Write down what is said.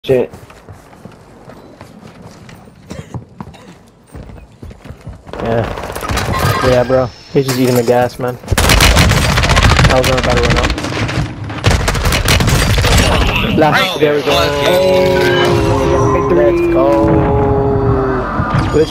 Shit. Yeah. Yeah, bro. He's just eating the gas, man. I was about to run up. Last, there we go. Let's go.